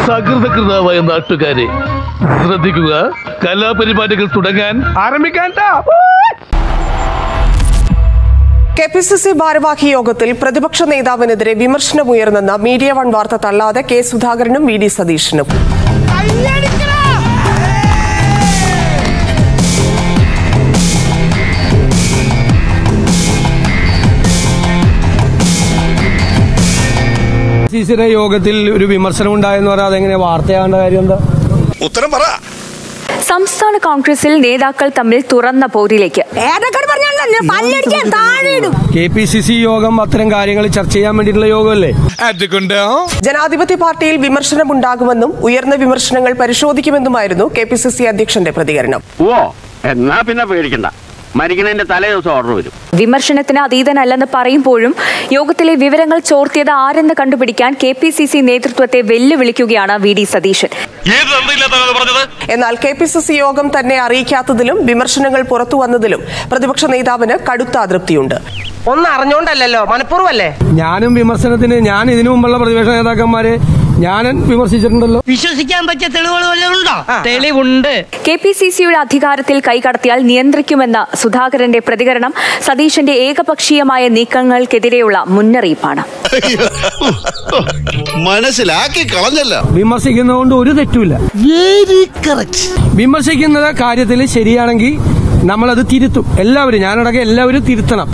സകൃതകൃതാവായ നാട്ടുകാരെ ശ്രദ്ധിക്കുക, കലാപരിപാടികൾ തുടങ്ങാൻ ആരംഭിക്കാൻ. കെപിസിസി ഭാരവാഹി യോഗത്തിൽ പ്രതിപക്ഷ നേതാവിനെതിരെ വിമർശനമുയർന്നെന്ന മീഡിയ വൺ വാർത്ത തള്ളാതെ കെ സുധാകരനും വി ഡി സതീശനും. യോഗത്തിൽ ഒരു വിമർശനം ഉണ്ടായെന്ന് പറയാതെ എങ്ങനെ വാർത്തയാകേണ്ട കാര്യം എന്താ? ഉത്തരം പറ. സംസ്ഥാന കോൺഗ്രസിൽ നേതാക്കൾ തമ്മിൽ തുറന്ന പോരിലേക്ക്. കെപിസിസി യോഗം അത്തരം കാര്യങ്ങൾ ചർച്ച ചെയ്യാൻ വേണ്ടിയിട്ടുള്ള യോഗമല്ലേ? ജനാധിപത്യ പാർട്ടിയിൽ വിമർശനമുണ്ടാകുമെന്നും ഉയർന്ന വിമർശനങ്ങൾ പരിശോധിക്കുമെന്നുമായിരുന്നു കെപിസിസി അധ്യക്ഷന്റെ പ്രതികരണം. എന്നാ പിന്നെ പേടിക്കണ്ട, മരിക്കുന്നതിന്റെ തലേ ദിവസം ഓർഡർ വരും. വിമർശനത്തിന് അതീതനല്ലെന്ന് പറയുമ്പോഴും യോഗത്തിലെ വിവരങ്ങൾ ചോർത്തിയത് ആരെന്ന് കണ്ടുപിടിക്കാൻ കെപിസിസി നേതൃത്വത്തെ വെല്ലുവിളിക്കുകയാണ് വി ഡി സതീശൻ. എന്നാൽ കെപിസിസി യോഗം തന്നെ അറിയിക്കാത്തതിലും വിമർശനങ്ങൾ പുറത്തു വന്നതിലും പ്രതിപക്ഷ നേതാവിന് കടുത്ത അതൃപ്തിയുണ്ട്. ഒന്നും അറിഞ്ഞോണ്ടല്ലോ, മനഃപൂർവ്വമല്ലേ? ഞാനും വിമർശനത്തിന് ഞാൻ ഇതിനു മുമ്പുള്ള പ്രതിപക്ഷ നേതാക്കന്മാരെ ഞാൻ വിമർശിച്ചിട്ടുണ്ടല്ലോ. വിശ്വസിക്കാൻ പറ്റിയ തെളിവുകളുണ്ടോ? തെളിവുണ്ട്. കെപിസിസിയുടെ അധികാരത്തിൽ കൈകടത്തിയാൽ നിയന്ത്രിക്കുമെന്ന സുധാകരന്റെ പ്രതികരണം സതീശന്റെ ഏകപക്ഷീയമായ നീക്കങ്ങൾക്കെതിരെയുള്ള മുന്നറിയിപ്പാണ്. മനസ്സിലാക്കി കളഞ്ഞല്ല. വിമർശിക്കുന്നതുകൊണ്ട് ഒരു തെറ്റുമില്ല. വിമർശിക്കുന്ന കാര്യത്തിൽ ശരിയാണെങ്കിൽ നമ്മളത് തിരുത്തും. എല്ലാവരും, ഞാനടക്കം എല്ലാവരും തിരുത്തണം.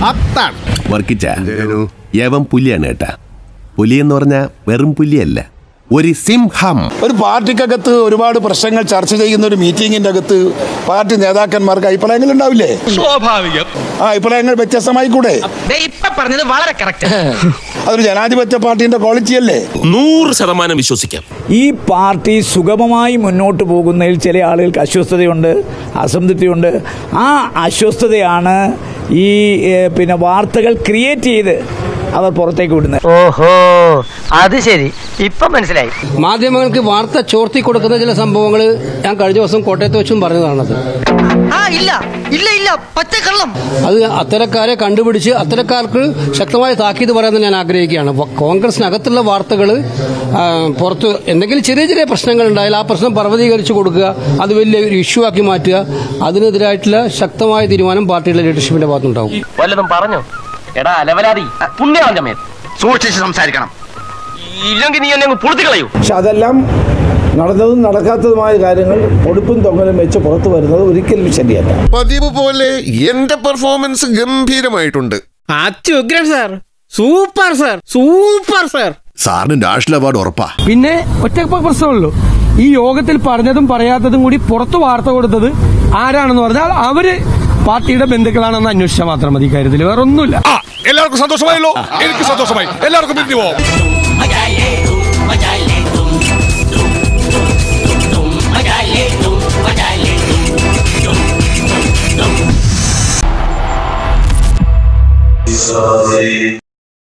യവൻ പുലിയാണ് കേട്ടാ. പുലി എന്ന് പറഞ്ഞാൽ വെറും പുലിയല്ല, ഒരു സിംഹം. ഒരു പാർട്ടിക്കകത്ത് ഒരുപാട് പ്രശ്നങ്ങൾ ചർച്ച ചെയ്യുന്ന ഒരു മീറ്റിംഗിന്റെ അകത്ത് പാർട്ടി നേതാക്കന്മാർക്ക് അഭിപ്രായങ്ങൾ ഉണ്ടാവില്ലേ? സ്വാഭാവികം. ആ അഭിപ്രായങ്ങൾ വ്യത്യസ്തമായി കൂടെ? പറഞ്ഞത് വളരെ കറക്റ്റ്. അതൊരു ജനാധിപത്യ പാർട്ടിന്റെ ക്വാളിറ്റി അല്ലേ? 100% വിശ്വസിക്കാം. ഈ പാർട്ടി സുഗമമായി മുന്നോട്ട് പോകുന്നതിൽ ചില ആളുകൾക്ക് അസ്വസ്ഥതയുണ്ട്, അസംതൃപ്തിയുണ്ട്. ആ അസ്വസ്ഥതയാണ് ഈ വാർത്തകൾ ക്രിയേറ്റ് ചെയ്ത് അവർ പുറത്തേക്ക് വിടുന്നത്. ഓഹോ, അത് ശരി, ഇപ്പൊ മനസ്സിലായി. മാധ്യമങ്ങൾക്ക് വാർത്ത ചോർത്തി കൊടുക്കുന്ന ചില സംഭവങ്ങൾ ഞാൻ കഴിഞ്ഞ ദിവസം കോട്ടയത്ത് വെച്ചും പറഞ്ഞതാണത്. അത് അത്തരക്കാരെ കണ്ടുപിടിച്ച് അത്തരക്കാർക്ക് ശക്തമായ താക്കീത് പറയാൻ ഞാൻ ആഗ്രഹിക്കുകയാണ്. കോൺഗ്രസിനകത്തുള്ള വാർത്തകൾ പുറത്ത് എന്തെങ്കിലും ചെറിയ ചെറിയ പ്രശ്നങ്ങൾ ഉണ്ടായാൽ ആ പ്രശ്നം പർവ്വതീകരിച്ചു കൊടുക്കുക, അത് വലിയൊരു ഇഷ്യൂ ആക്കി മാറ്റുക, അതിനെതിരായിട്ടുള്ള ശക്തമായ തീരുമാനം പാർട്ടിയുടെ ലീഡർഷിപ്പിന്റെ ഭാഗത്തുണ്ടാവും. വല്ലതും പറഞ്ഞു എടാ അലവലാതി, പുണ്യവാൻ സൂക്ഷിച്ച് സംസാരിക്കണം, ഇല്ലെങ്കിൽ നീ എന്നെ പൊളിച്ചു കളയൂ. പക്ഷെ അതെല്ലാം നടന്നതും നടക്കാത്തതുമായ കാര്യങ്ങൾ പൊടിപ്പും തൊങ്ങലും വെച്ച് പുറത്തു വരുന്നത് ഒരിക്കലും ശരിയല്ല. പതിവ് പോലെ എന്റെ പെർഫോമൻസ് ഗംഭീരമായിട്ടുണ്ട്. അത്യുഗ്രൻ sir, super sir, super sir. സാറിന് നാഷണൽ അവാർഡ് ഉറപ്പാ. പിന്നെ ഒറ്റ പ്രശ്നമുള്ളൂ, ഈ യോഗത്തിൽ പറഞ്ഞതും പറയാത്തതും കൂടി പുറത്തു വാർത്ത കൊടുത്തത് ആരാണെന്ന് പറഞ്ഞാൽ അവര് പാർട്ടിയുടെ ബന്ധുക്കളാണെന്ന് അന്വേഷിച്ചാൽ മാത്രം മതി. കാര്യത്തിൽ വേറെ ഒന്നുമില്ല. എല്ലാവർക്കും സന്തോഷമായല്ലോ? എനിക്ക് സന്തോഷമായി. എല്ലാവർക്കും പിരിഞ്ഞു പോവാം.